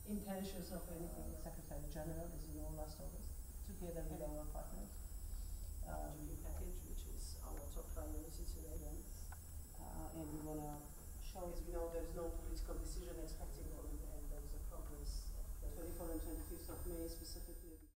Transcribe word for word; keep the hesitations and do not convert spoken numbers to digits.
intentions of anything. Uh, Secretary General, as you know, last August, together with our partners. Um, G P package, which is our top priority today. Yes. Uh, and we want to show. As we know, there is no political decision expected from it, and there is a progress of twenty-fourth and twenty-fifth of May specifically.